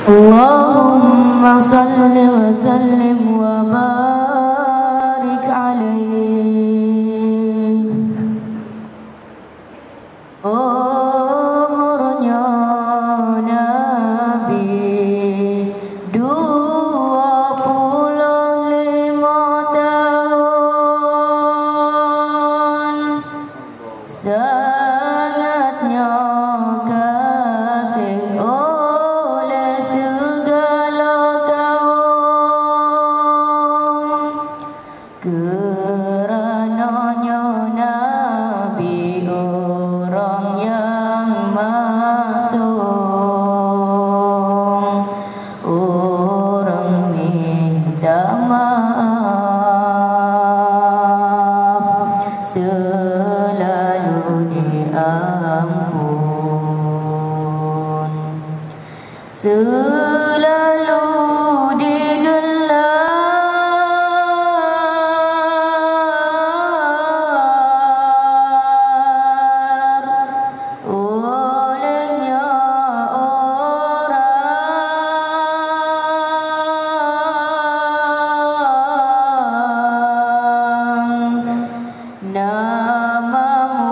Allahumma salli wa sallim wa barik alaihi. Umurnya Nabi 25 tahun. Sangatnya kasih oleh segala kaum. Kerananya Nabi orang yang maksum, orang minta maaf selalu diampun, selalu digelar olehnya orang. Nama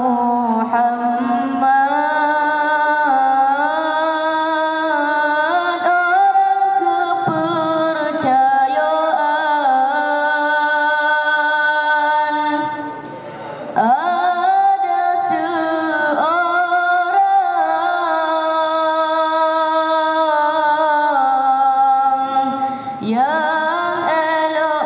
Muhammad orang kepercayaan. Ada seorang yang elok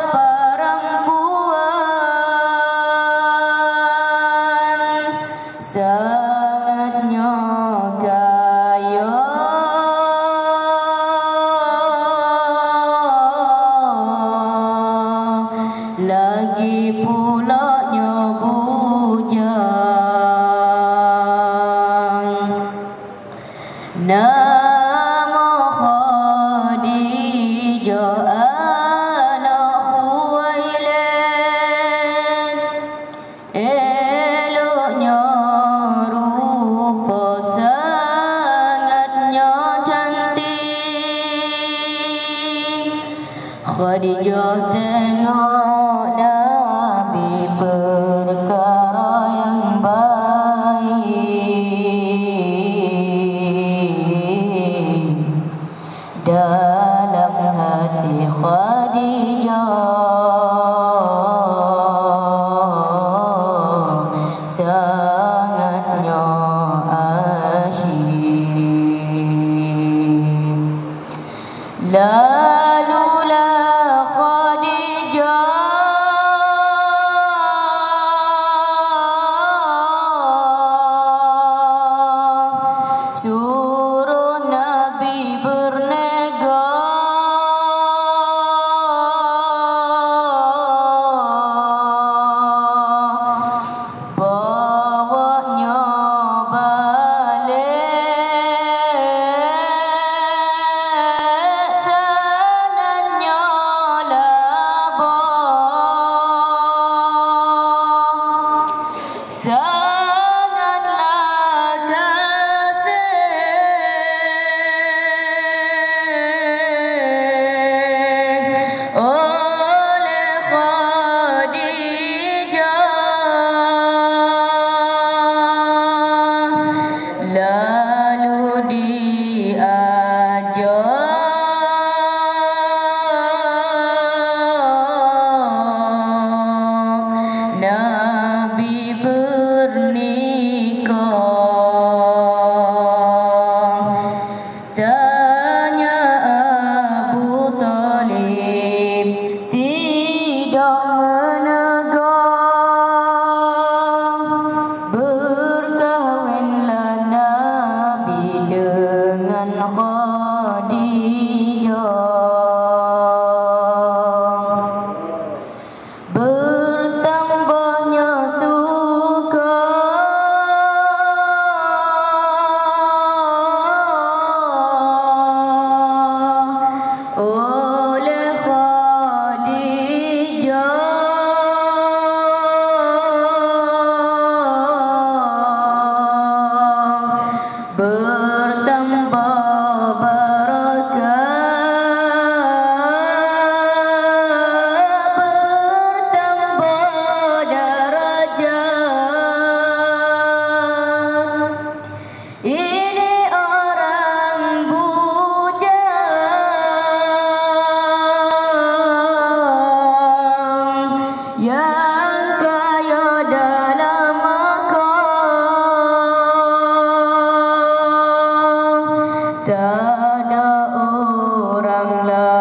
perempuan, sangatnya kaya, lagi pulanya bujang. Nama Khadijah anak Khuwailid, eloknya rupa, sangatnya cantik. Khadijah tengok Nabi perkara yang baik dalam hati Khadijah, sangatnya asyik. Lalulah Khadijah suruh Nabi bernega, bawanya balik, sanatnya laba, sangatlah kasih oleh Khadijah. Lalu diajak Nabi bernikah. Tanya Abu Talib, tidak menegak. Berkahwinlah Nabi dengan Khadijah. Bertambahnya suka oleh Khadijah, bertambah barakah pada orang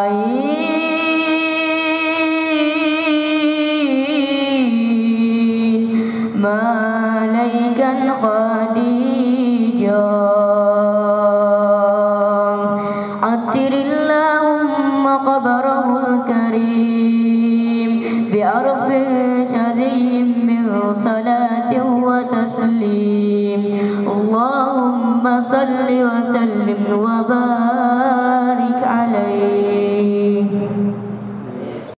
lain, malaikat Khadijah. Attirillahumma qabrahul karim bi'arfin syadhim min salatin wa taslim. Allahumma salli wa sallim wa barik